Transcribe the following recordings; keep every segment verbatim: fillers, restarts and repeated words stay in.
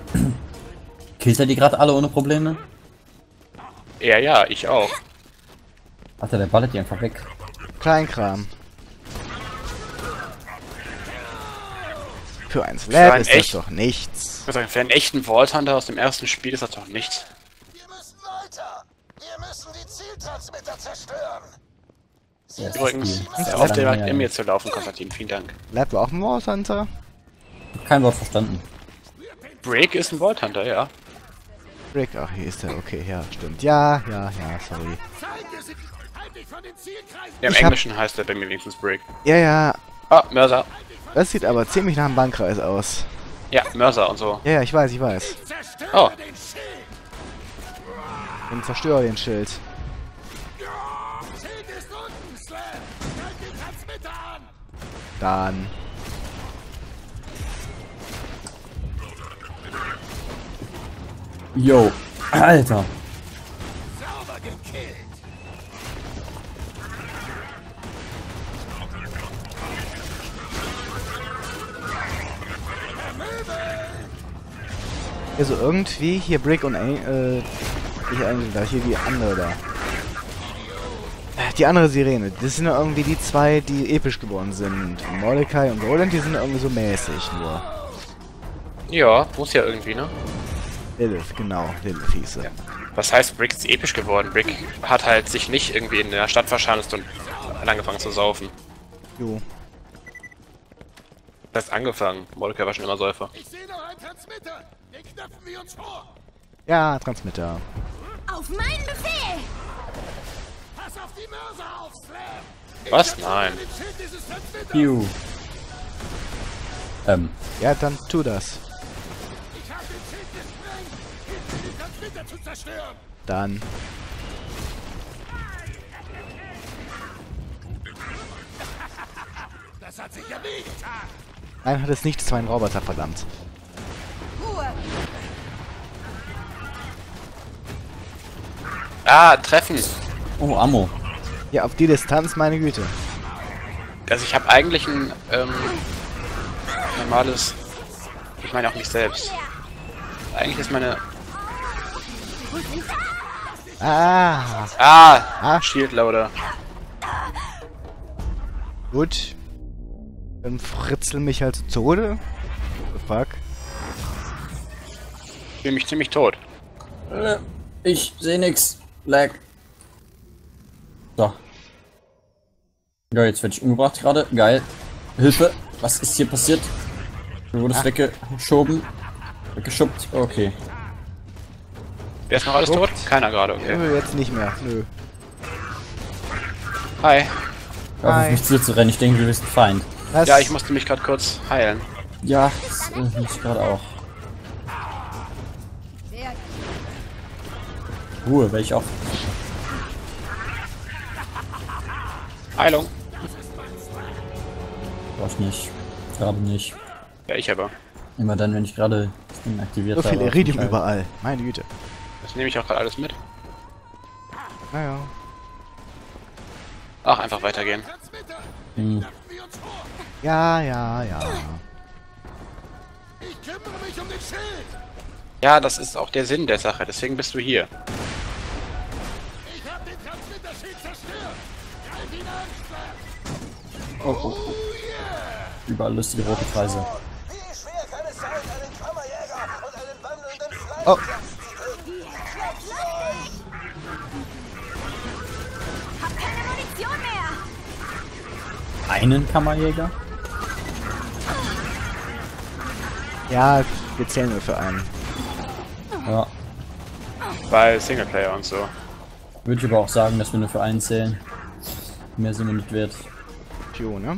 Killt er die gerade alle ohne Probleme? Ja, ja, ich auch. Alter, der ballert die einfach weg. Kleinkram. Für ein Für Slab ein ist das echt- doch nichts. Ich muss sagen, für einen echten Vault Hunter aus dem ersten Spiel ist das doch nichts. Wir müssen weiter. Wir müssen die Zieltransmitter zerstören. Ja, das Übrigens, Spiel. hör Das auf ist direkt dann in ja- mir zu laufen, Konstantin. Vielen Dank. Lab war auch ein Vault Hunter. Kein Wort verstanden. Break ist ein Vault Hunter, ja. Rick, ach, hier ist er. Okay, ja, stimmt. Ja, ja, ja, sorry. Ja, im Ich hab- Englischen heißt er bei mir wenigstens Break. Ja, ja, Ah, Mörser. das sieht aber ziemlich nach einem Bankkreis aus. Ja, Mörser und so. Ja, ja, ich weiß, ich weiß. Oh, Und zerstöre den Schild. Dann. Yo, Alter. Also irgendwie hier Brick und Ang äh, nicht Angel da, hier die andere da. Äh, Die andere Sirene, das sind ja irgendwie die zwei, die episch geworden sind. Mordecai und Roland, die sind irgendwie so mäßig nur. ja, muss ja irgendwie, ne? Lilith, genau, Lilith hieß sie. Ja. Was heißt, Brick ist episch geworden? Brick hat halt sich nicht irgendwie in der Stadt verschanzt und hat angefangen zu saufen. Jo. Das heißt angefangen. Mordecai war schon immer Säufer. Ich sehe noch einen Transmitter. Den knöpfen wir uns vor. Ja, Transmitter. Auf meinen Befehl! Pass auf die Mörser auf, Slam. Was? Nein. Den Schild dieses Transmitters. Piu. Ähm, Ja, dann tu das. Ich habe den Schild gesprengt. Hilf mir, den Transmitter zu zerstören. Dann. Das hat sich ja weh getan. Nein, hat es nicht, es war ein Roboter, verdammt. Ruhe! Ah, treffen. oh, Ammo. Ja, auf die Distanz, meine Güte. Also ich habe eigentlich ein ähm, normales... Ich meine auch mich selbst. Eigentlich ist meine... Ah, Ah! Ah. Shield Loader. gut. Dann fritzel mich halt zu Tode. The fuck? Ich fühle mich ziemlich tot. Äh, Ich sehe nix. Lag. So. Ja, jetzt werde ich umgebracht gerade. Geil. Hilfe. Was ist hier passiert? Du wurdest Ah. weggeschoben. Weggeschubbt. Okay. Wer ist noch alles tot? Keiner gerade, okay. Nö, jetzt nicht mehr. Nö. Hi. Hör auf, Hi. auf mich zu zu rennen. Ich denke, du bist ein Feind. Was? Ja, ich musste mich gerade kurz heilen. Ja, das äh, ich gerade auch. Sehr Ruhe, werde ich auch. Heilung. Brauch ich nicht. Gerade nicht. Ja, ich aber. Immer dann, wenn ich gerade das Ding aktiviert So viel habe. Iridium Halt- überall. Meine Güte. Das nehme ich auch gerade alles mit. Naja. Ach, einfach weitergehen. Transmitter. Hm. Knöpfen wir uns vor. Ja, ja, ja. Ich kümmere mich um den Schild. Ja, das ist auch der Sinn der Sache. Deswegen bist du hier. Ich habe den Transmitterschild zerstört. Greif ihn an, Slam. Oh, oh, oh. Überall lustige rote Kreise. Wie schwer kann es sein, einen Kammerjäger und einen wandelnden Oh. Fleischjagd zu töten? Hab keine Munition mehr! Einen Kammerjäger? Ja, wir zählen nur für einen. Ja. Bei Singleplayer und so. Würde ich aber auch sagen, dass wir nur für einen zählen. Mehr sind wir nicht wert. Pio, ne?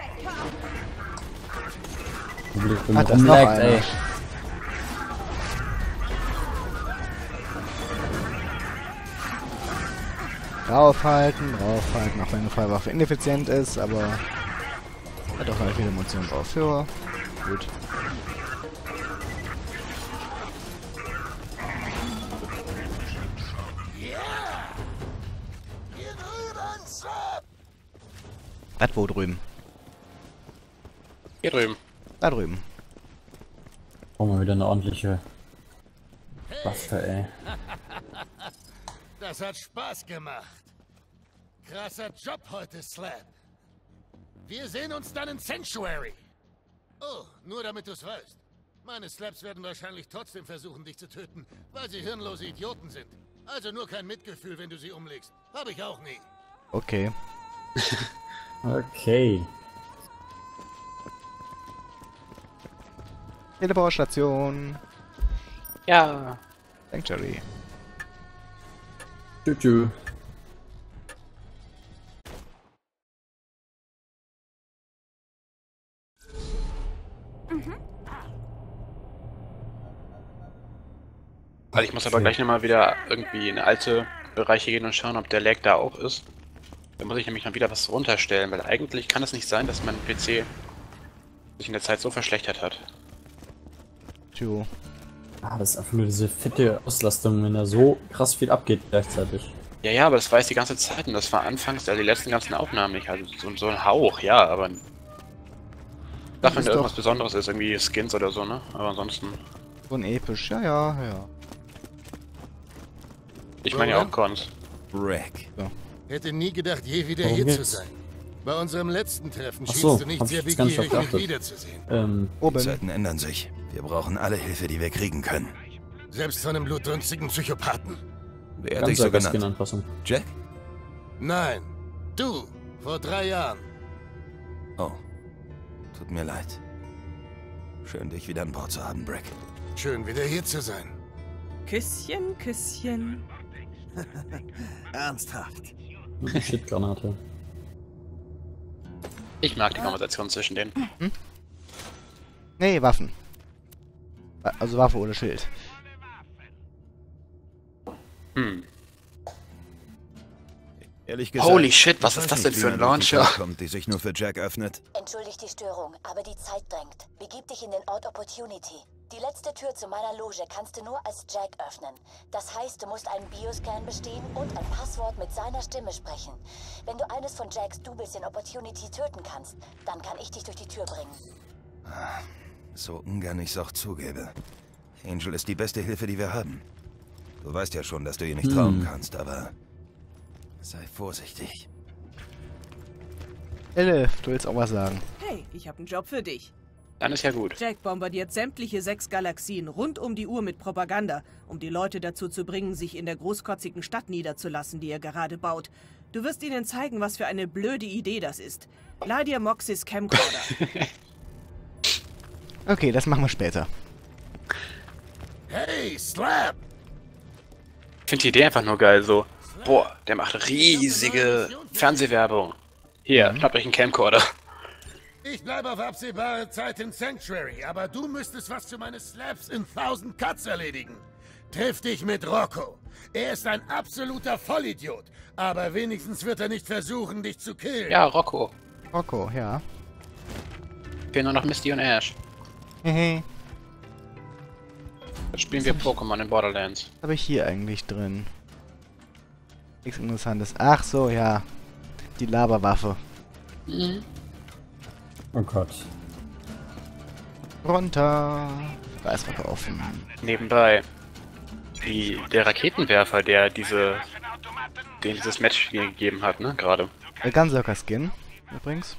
Wo du Ah, mit das ist noch rumlaggt, einer. ey. Draufhalten, draufhalten, auch wenn eine Feuerwaffe ineffizient ist, aber hat auch eine viele Munition drauf. Ja, gut. Hier drüben, Slam. Was wo drüben? Hier drüben. Da drüben. Brauchen wir wieder eine ordentliche Waffe, ey. Das hat Spaß gemacht. Krasser Job heute, Slap. Wir sehen uns dann in Sanctuary. Oh, nur damit du's weißt. Meine Slaps werden wahrscheinlich trotzdem versuchen, dich zu töten, weil sie hirnlose Idioten sind. Also nur kein Mitgefühl, wenn du sie umlegst. Hab ich auch nie. Okay. Okay. Teleportstation. Ja. Sanctuary. Tschüss. Also ich muss aber gleich nochmal wieder irgendwie in alte Bereiche gehen und schauen, ob der Lag da auch ist. Da muss ich nämlich noch wieder was runterstellen, weil eigentlich kann es nicht sein, dass mein P C sich in der Zeit so verschlechtert hat. Tjo. Ah, das ist einfach nur diese fette Auslastung, wenn da so krass viel abgeht gleichzeitig. Ja, ja, aber das war jetzt die ganze Zeit und das war anfangs, also die letzten ganzen Aufnahmen nicht. Also so, so ein Hauch, ja, aber... Ich dachte, wenn da irgendwas Besonderes ist, irgendwie Skins oder so, ne? Aber ansonsten... So ein episch, ja, ja, ja. Ich meine ja auch Cons. Rick. Hätte nie gedacht, je wieder Worum hier geht's? zu sein. Bei unserem letzten Treffen Ach schienst so, du nicht hab ich sehr jetzt gar nicht begierig, mich beachtet. wiederzusehen. Ähm, Die Oben. Zeiten ändern sich. Wir brauchen alle Hilfe, die wir kriegen können. Selbst von einem blutrünstigen Psychopathen? Wer hat dich ganz so so genannt? Anpassung. Jack? Nein. Du. Vor drei Jahren. Oh. Tut mir leid. Schön, dich wieder an Bord zu haben, Brick. Schön, wieder hier zu sein. Küsschen, Küsschen. Ernsthaft? Shitgranate. Ich mag die Konversation zwischen denen. Nee, Waffen. Also Waffe ohne Schild. Hm. Ehrlich gesagt... Holy shit, was ich ist weiß das denn nicht, für wie ein man durch die Launcher? Tür kommt, die sich nur für Jack öffnet. Entschuldigt die Störung, aber die Zeit drängt. Begib dich in den Ort Opportunity. Die letzte Tür zu meiner Loge kannst du nur als Jack öffnen. Das heißt, du musst einen Bioscan bestehen und ein Passwort mit seiner Stimme sprechen. Wenn du eines von Jacks Doubles in Opportunity töten kannst, dann kann ich dich durch die Tür bringen. So ungern ich's auch zugebe. Angel ist die beste Hilfe, die wir haben. Du weißt ja schon, dass du ihr nicht Hm. trauen kannst, aber... sei vorsichtig. Elif, du willst auch was sagen. Hey, ich habe einen Job für dich. Dann ist ja gut. Jack bombardiert sämtliche sechs Galaxien rund um die Uhr mit Propaganda, um die Leute dazu zu bringen, sich in der großkotzigen Stadt niederzulassen, die er gerade baut. Du wirst ihnen zeigen, was für eine blöde Idee das ist. Leih dir Moxys Camcorder. Okay, das machen wir später. Hey, Slap! Ich finde die Idee einfach nur geil, so. Boah, der macht riesige Fernsehwerbung. Hier, schnappt euch einen Camcorder. Ich bleibe auf absehbare Zeit in Sanctuary, aber du müsstest was für meine Slaps in Thousand Cuts erledigen. Triff dich mit Rocco. Er ist ein absoluter Vollidiot, aber wenigstens wird er nicht versuchen, dich zu killen. Ja, Rocco. Rocco, ja. Fehlen nur noch Misty und Ash. Hehe. Jetzt spielen wir Pokémon in Borderlands. Was habe ich hier eigentlich drin? Nichts Interessantes. Ach so, ja. Die Laberwaffe. Oh Gott. Runter. Da ist was offen. Nebenbei. Die, der Raketenwerfer, der diese... den dieses Match mir gegeben hat, ne, gerade. Der Gunzerker Skin, übrigens.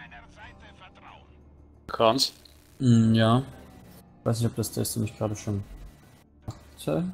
Cons. Hm, ja. Weiß nicht, ob das der ist, den ich gerade schon hatte.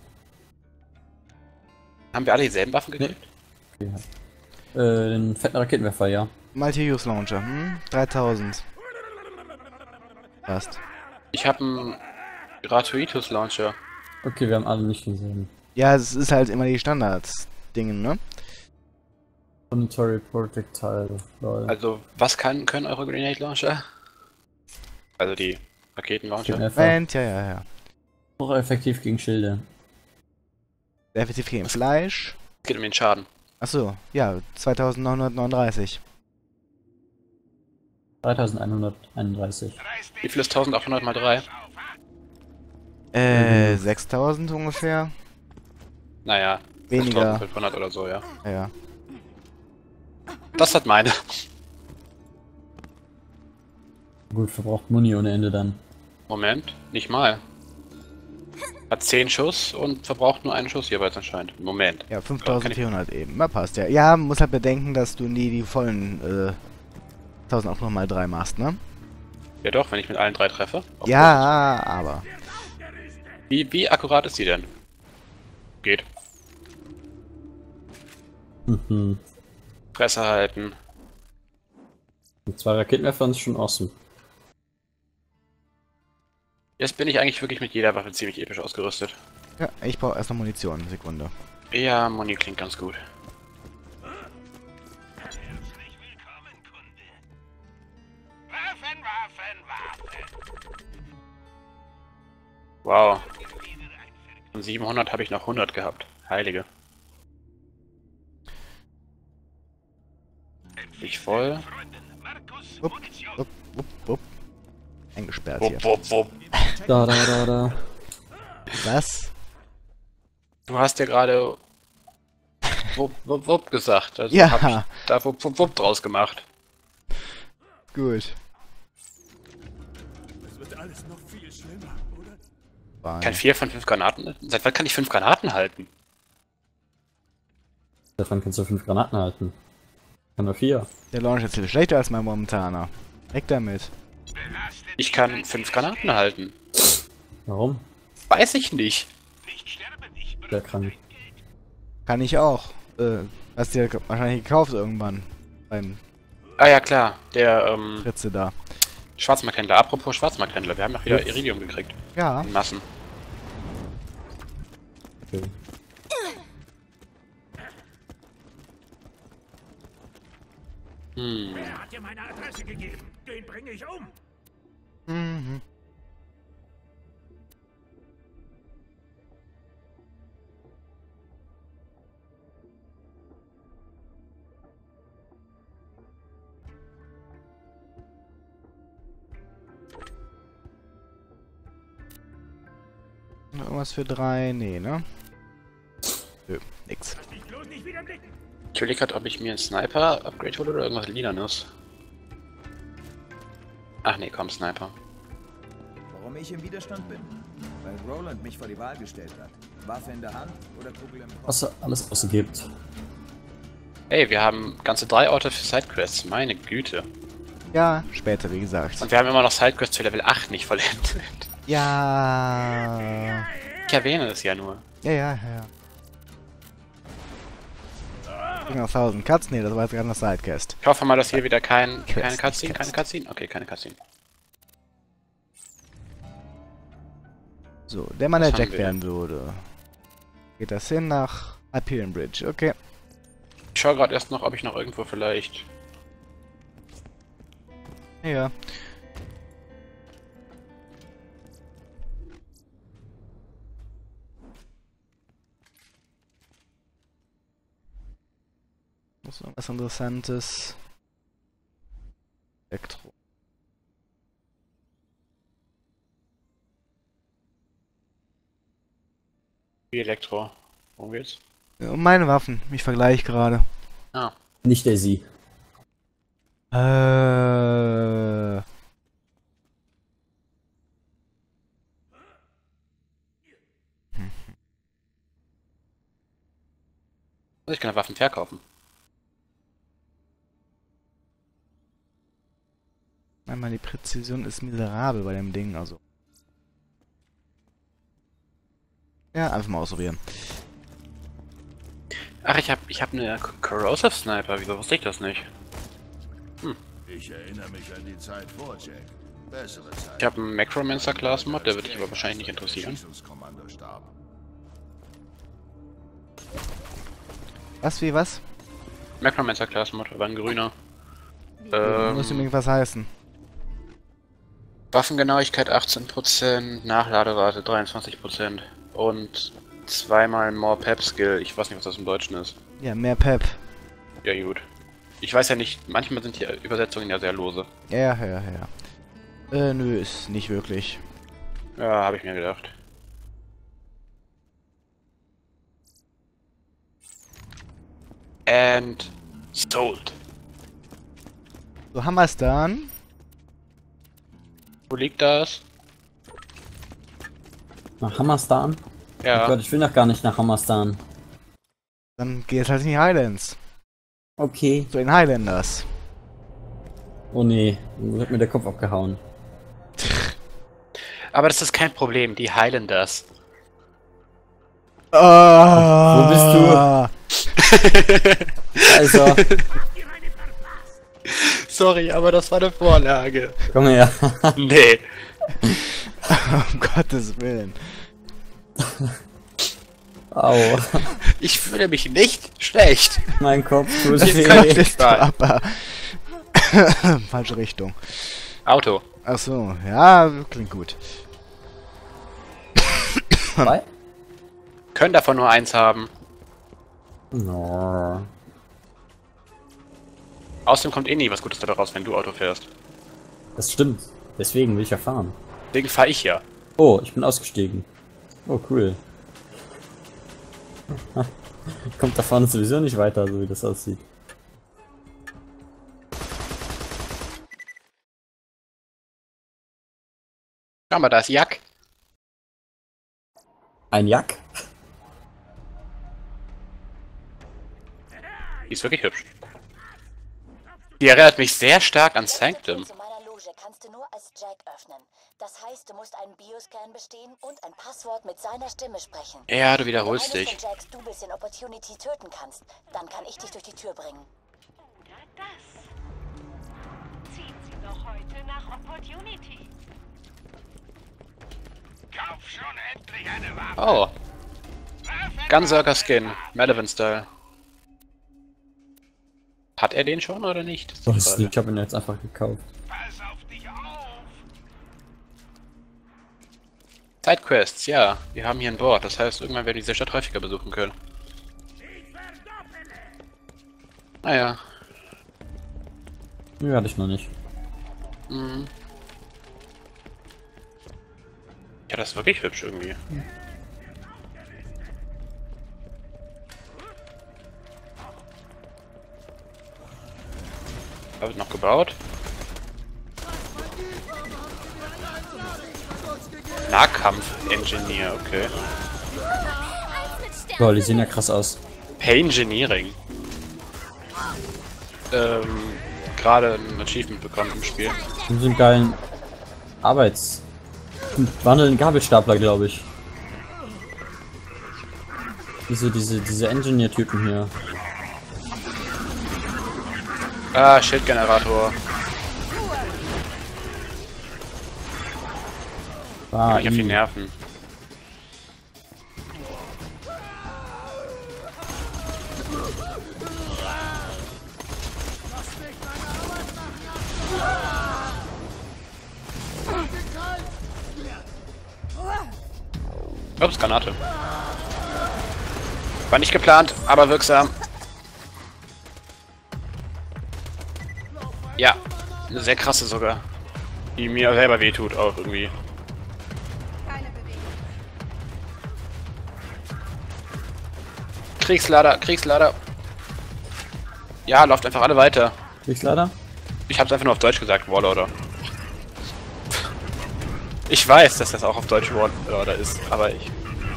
Haben wir alle dieselben Waffen gekriegt? Okay. Äh, den fetten Raketenwerfer, ja. Multi-Use Launcher, hm? dreitausend. Passt. Ich habe einen Gratuitus Launcher. Okay, wir haben alle nicht denselben. Ja, es ist halt immer die Standards-Dingen, ne? Planetary Projectile. Lol. Also, was kann, können eure Grenade Launcher? Also die Raketenlauncher. Raketenwerfer. Moment, ja, ja, ja. Auch effektiv gegen Schilde. Sehr effektiv gegen Fleisch. Geht um den Schaden. Achso, ja, zweitausendneunhundertneununddreißig. dreitausendeinhunderteinunddreißig. Wie viel ist eintausendachthundert mal drei? Äh, sechstausend ungefähr. Naja, Weniger. fünftausendfünfhundert oder so, ja. Ja, ja. Das hat meine. Gut, verbraucht Muni ohne Ende dann. Moment, nicht mal. Hat zehn Schuss und verbraucht nur einen Schuss jeweils anscheinend. Im Moment. Ja, fünftausendvierhundert eben. Na, passt ja. Ja, muss halt bedenken, dass du nie die vollen äh, tausend auch nochmal drei machst, ne? Ja doch, wenn ich mit allen drei treffe. Auf Ja, aber. Wie, wie akkurat ist die denn? Geht. Mhm. Fresse halten. Und zwei Raketenwerfer ist schon awesome. Jetzt bin ich eigentlich wirklich mit jeder Waffe ziemlich episch ausgerüstet. Ja, ich brauche erst noch Munition. Sekunde. Ja, Moni klingt ganz gut. Wow. Von siebenhundert habe ich noch hundert gehabt. Heilige. Ich voll. Upp, upp, upp, upp. Eingesperrt Wupp, hier. wupp, wupp. Da, da, da, da. Was? Du hast ja gerade wupp, wupp, wupp gesagt. Also Ja. hab ich da wupp, wupp, wupp draus gemacht. Gut. Es wird alles noch viel schlimmer, oder? Fein. Kann vier von fünf Granaten. Seit wann kann ich fünf Granaten halten? Davon kannst du fünf Granaten halten. Kann nur vier. Der Launch ist viel schlechter als mein momentaner. Weg damit. Ich kann fünf Granaten halten. Warum? Weiß ich nicht. Sehr krank. Kann ich auch. Äh, hast du ja wahrscheinlich gekauft irgendwann. Beim Ah ja klar, der ähm, Fritze da. Schwarzmarkthändler. Apropos Schwarzmarkthändler, wir haben noch wieder Iridium gekriegt. Ja. In Massen. Okay. Hm. Wer hat dir meine Adresse gegeben? Den bringe ich um. Mhm. Noch irgendwas für drei? Nee, ne? Nö, nix. Lass dich bloß nicht wieder blicken. Ich überlege gerade, ob ich mir einen Sniper-Upgrade hole oder irgendwas Lilanes. Ach nee, komm, Sniper. Warum ich im Widerstand bin? Weil Roland mich vor die Wahl gestellt hat. Waffe in der Hand oder Kugel im Kopf? Was er alles ausgibt. Ey, wir haben ganze drei Orte für Sidequests. Meine Güte. Ja, später, wie gesagt. Und wir haben immer noch Sidequests für Level acht nicht vollendet. Ja. Ich erwähne es ja nur. Ja, ja, ja. Ging noch tausend Cuts? Nee, das war jetzt gerade eine Sidequest. Ich hoffe mal, dass hier wieder kein, Quest, keine Cutscene, Quest. keine Cutscene? Okay, keine Cutscene. So, der Mann, der Was Jack haben wir? werden würde. Geht das hin nach Hyperion Bridge, okay. Ich schaue gerade erst noch, ob ich noch irgendwo vielleicht... Ja. Was ist noch was Interessantes? Elektro. Wie Elektro. Worum geht's? Ja, um meine Waffen. Ich vergleiche gerade. Ah. Nicht der Sie. Äh. Ich kann Waffen verkaufen. Einmal die Präzision ist miserabel bei dem Ding, also. Ja, einfach mal ausprobieren. Ach, ich hab, ich hab eine Corrosive Sniper. Wieso wusste ich das nicht? Ich erinnere mich an die Zeit vor Jack. Bessere Zeit. Ich habe einen Macromancer Class Mod, der wird dich aber wahrscheinlich nicht interessieren. Schießungskommanderstab. Was, wie, was? Macromancer Class Mod, aber ein grüner. Muss Ähm, unbedingt was heißen. Waffengenauigkeit achtzehn Prozent, Nachladerate dreiundzwanzig Prozent und zweimal More Pep Skill. Ich weiß nicht, was das im Deutschen ist. Ja, mehr Pep. Ja, gut. Ich weiß ja nicht, manchmal sind die Übersetzungen ja sehr lose. Ja, ja, ja, ja. Äh, nö, ist nicht wirklich. Ja, habe ich mir gedacht. And sold. So, haben wir es dann. Wo liegt das? Nach Hammerstan? Ja. Oh Gott, ich will noch gar nicht nach Hammerstan. Dann geht halt in die Highlands. Okay. Zu den Highlanders. Oh nee, dann wird mir der Kopf abgehauen. Aber das ist kein Problem, die Highlanders. Ah. Wo bist du? Also, Sorry, aber das war eine Vorlage. komm her. Nee. Um Gottes Willen. Au, Ich fühle mich nicht schlecht. mein Kopf tut Das weh. kann ich- Ist aber falsche Richtung. Auto. Ach so, ja, klingt gut. Zwei? Können davon nur eins haben. No. Außerdem kommt eh nie was Gutes dabei raus, wenn du Auto fährst. Das stimmt. Deswegen will ich ja fahren. Deswegen fahre ich ja. Oh, ich bin ausgestiegen. Oh, cool. Kommt da vorne sowieso nicht weiter, so wie das aussieht. Schau mal, da ist Jack. Ein Jack? Die ist wirklich hübsch. Die erinnert mich sehr stark an Sanctum. Zu meiner Loge kannst du nur als Jack öffnen. Das heißt, du musst einen Bioscan bestehen und ein Passwort mit seiner Stimme sprechen. Ja, du Wenn wiederholst eines dich. von Jacks Doubles in Opportunity töten kannst, dann kann ich dich durch die Tür bringen. Oder das. Ziehen Sie doch heute nach Opportunity. Kauf schon endlich eine Waffe! Oh. Gunzerker Skin. Melvin-Style. Hat er den schon oder nicht? Das ist die Was? Frage. Ich hab ihn jetzt einfach gekauft. Pass auf dich auf! Sidequests, ja. Wir haben hier ein Board. Das heißt, irgendwann werden wir diese Stadt häufiger besuchen können. Naja. Nö, hatte ich noch nicht. Mhm. Ja, das ist wirklich hübsch irgendwie. Da wird noch gebaut. Nahkampf-Engineer, okay. Boah, die sehen ja krass aus. Paingineering. Ähm, gerade ein Achievement bekommen im Spiel. Die sind geilen Arbeits... wandelnden Gabelstapler, glaube ich. Diese, diese, diese Engineer-Typen hier. Ah, Schildgenerator. Ah, Ich auf die i. Nerven. Ups, Granate. War nicht geplant, aber wirksam. Ja, eine sehr krasse sogar. Die mir selber wehtut auch irgendwie. Kriegslader, Kriegslader. Ja, läuft einfach alle weiter. Kriegslader? Ich hab's einfach nur auf Deutsch gesagt, Warlorder. Ich weiß, dass das auch auf Deutsch Warlorder ist, aber ich...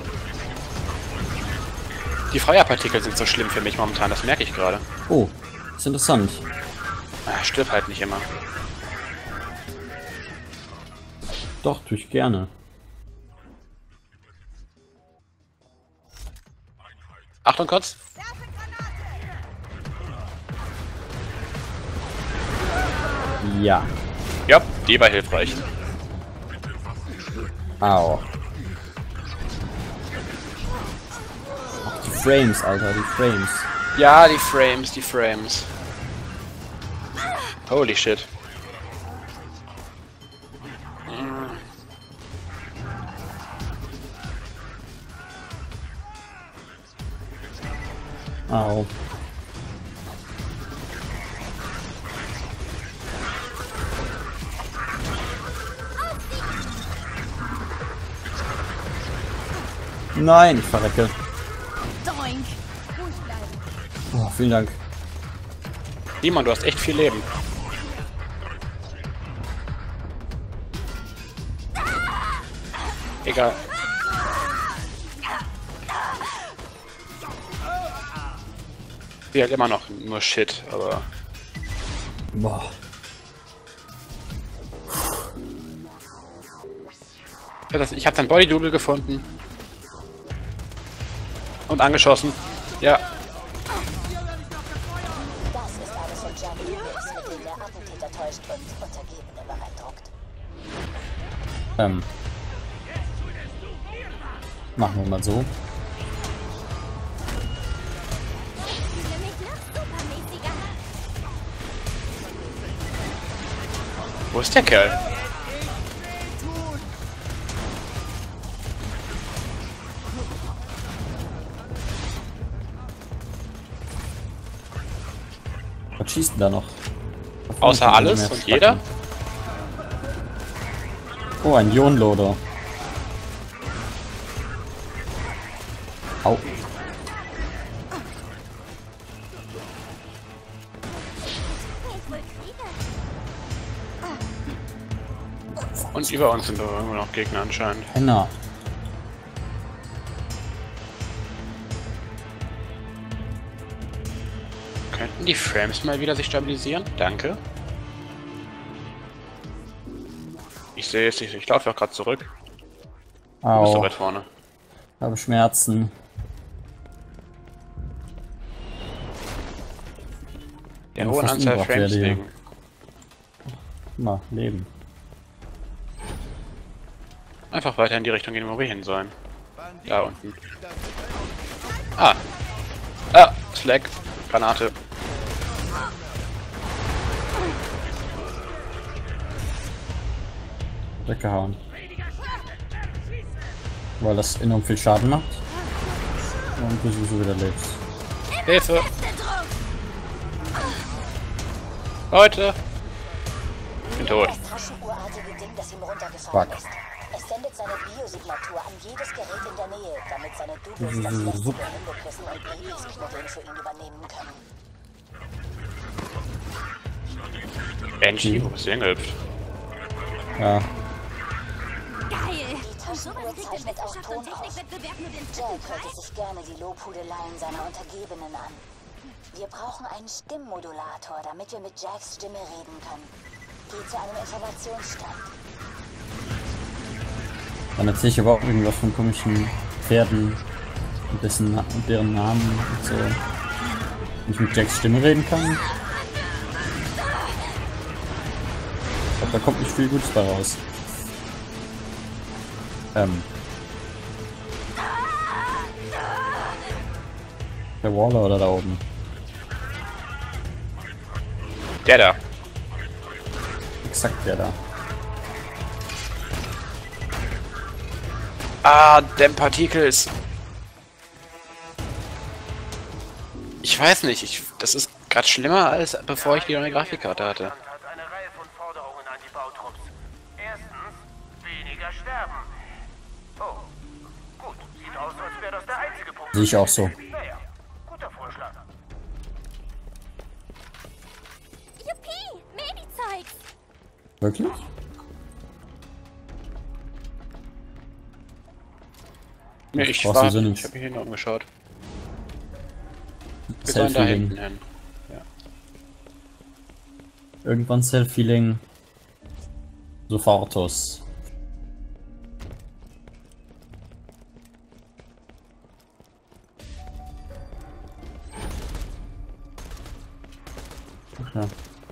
Die Feuerpartikel sind so schlimm für mich momentan, das merke ich gerade. Oh, ist interessant. Ah, stirb halt nicht immer. Doch, tue ich gerne. Achtung kurz. Ja. Ja, die war hilfreich. Au. Ach, die Frames, Alter, die Frames. Ja, die Frames, die Frames. Holy shit. Au. Nein, ich verrecke. Doink. Ruhig bleiben. Oh, vielen Dank. Simon, du hast echt viel Leben. Egal. Wie halt immer noch nur Shit, aber... Boah. Ja, das, ich habe sein Body-Double gefunden. Und angeschossen. Ja. Das ist alles von Jack Lewis, mit dem der Attentäter täuscht und Untergebene beeindruckt. Ähm. Machen wir mal so. Wo ist der Kerl? Was schießt denn da noch? Außer alles und jeder? Oh, ein Ionenloader. Au. Und über uns sind doch irgendwo noch Gegner anscheinend. Henna. Könnten die Frames mal wieder sich stabilisieren? Danke. Ich sehe es, ich, ich laufe auch gerade zurück. Du bist so Au. weit vorne. Ich habe Schmerzen. Der Ja, hohen fast Anzahl umgebracht Frames werde hier. wegen. Na, Leben. Einfach weiter in die Richtung gehen, wo wir hin sollen. Da unten. Ah. Ah, Slack. Granate. Weggehauen. Weil das enorm viel Schaden macht. Und du sowieso wieder lebst. Hilfe! Leute! Ich bin tot. Das taschenuhrartige Ding, das ihm runtergefallen Fuck. ist. Es sendet seine Biosignatur an jedes Gerät in der Nähe, damit seine Doubles das lästige Händeküssen und Babyknuddeln für ihn übernehmen können. Benji, wo bist du hingehüpft? Ja. Die Taschenuhr zeichnet auch Ton auf. Jack hörte sich gerne die Lobhudeleien seiner Untergebenen an. Wir brauchen einen Stimmmodulator, damit wir mit Jacks Stimme reden können. Geh zu einem Informationsstand. Dann erzähle ich aber auch irgendwas von komischen Pferden und dessen, und deren Namen und so. Wenn ich mit Jacks Stimme reden kann. Ich glaube, da kommt nicht viel Gutes bei raus. Ähm. Der Waller oder da oben? Der da. Exakt der da. Ah, Dem Particles. Ich weiß nicht, ich, das ist gerade schlimmer, als bevor ich die neue Grafikkarte hatte. hat eine Reihe von Forderungen an die Bautrupps. Erstens, weniger sterben. Oh, gut. Sieht aus, als wäre das der einzige Punkt. Sehe ich auch so. Naja, guter Vorschlag. Juppie, Babyzeugs. Wirklich? Nee, ich brauchst du war, so ich nix. habe mich hinten umgeschaut. Wir sollen da hinten hin. Ja. Irgendwann Self-Healing. Sofortos. Ja.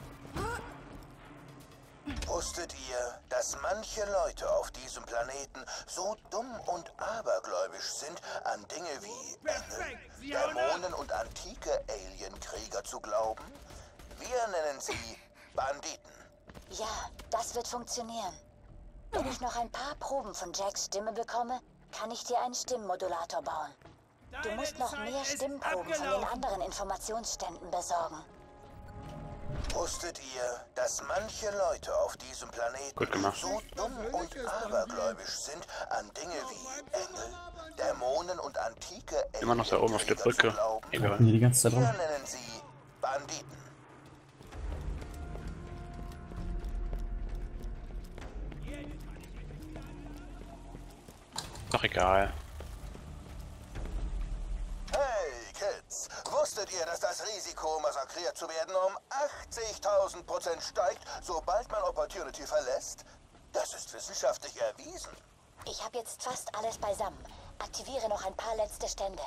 Wusstet ihr, dass manche Leute auf diesem Planeten so dumm und abergläubisch sind, an Dinge wie Engel, Dämonen und antike Alienkrieger zu glauben? Wir nennen sie Banditen. Ja, das wird funktionieren. Wenn ich noch ein paar Proben von Jacks Stimme bekomme, kann ich dir einen Stimmmodulator bauen. Du musst noch mehr Stimmproben von den anderen Informationsständen besorgen. Wusstet ihr, dass manche Leute auf diesem Planeten Gut gemacht. so dumm und abergläubisch sind, an Dinge wie Engel, Dämonen und antike Immer noch da oben auf der Brücke. Egal. Hier die ganze Zeit Wir rum. nennen sie Banditen. Doch egal. Hey, Kids, wusstet Wusstet ihr, dass das Risiko, massakriert zu werden, um achtzigtausend Prozent steigt, sobald man Opportunity verlässt? Das ist wissenschaftlich erwiesen. Ich habe jetzt fast alles beisammen. Aktiviere noch ein paar letzte Stände.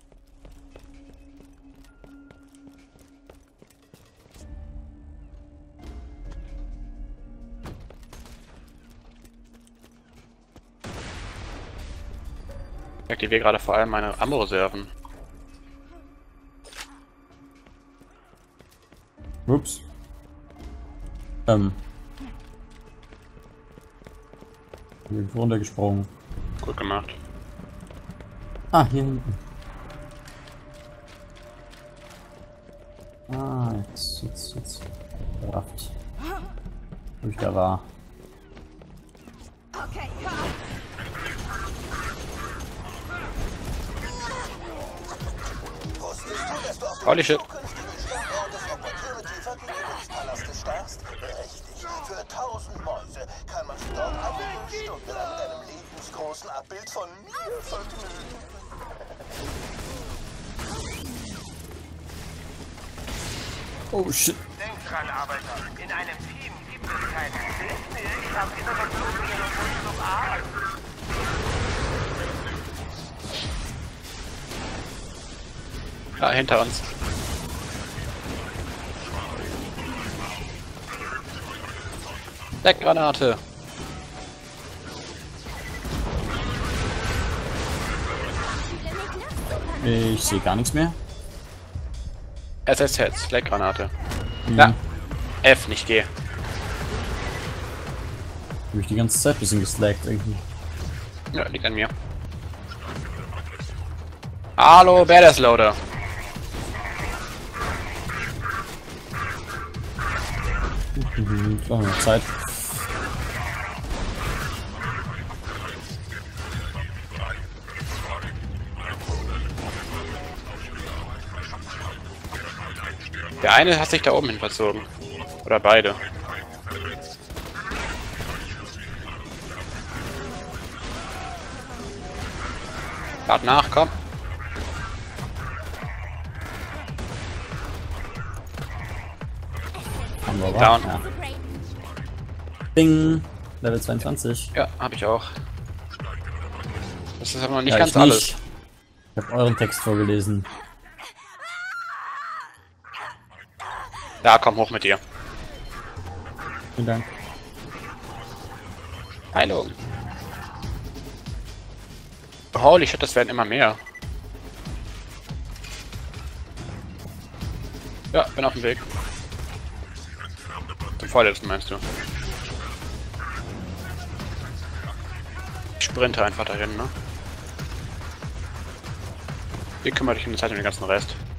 Ich aktiviere gerade vor allem meine Ammo-Reserven. Ups. Ähm. Bin runtergesprungen. Gut gemacht. Ah, hier hinten. Ah, jetzt, jetzt, jetzt. Gerafft. Wo ich da war. Okay, Holy shit. Palastes starrst? Richtig. Für tausend Mäuse kann man sich dort eine Stunde lang mit einem lebensgroßen Abbild von mir vergnügen. Oh shit. Denk dran, Arbeiter. In einem Team gibt es keinen. Seht mir, ich habe immer noch so viel Rüstung A. Ja, hinter uns. Deckgranate. Ich sehe gar nichts mehr. S S Z, Fleckgranate. Mhm. Ja. F, nicht G. Hab ich die ganze Zeit ein bisschen geslackt irgendwie. Ja, liegt an mir. Hallo, Badass Loader. Mhm, ich brauche noch Zeit. Der eine hat sich da oben hin verzogen. Oder beide. Lad nach, komm. Haben wir Down. Ja. Ding. Level zweiundzwanzig. Ja, habe ich auch. Das ist aber noch nicht Ja, ganz ich nicht. alles. Ich habe euren Text vorgelesen. Ja, komm hoch mit dir. Vielen Dank. Heilung. Holy shit, das werden immer mehr. Ja, bin auf dem Weg. Zum vorletzten meinst du? Ich sprinte einfach dahin, ne? Ihr kümmert euch in der Zeit um den ganzen Rest.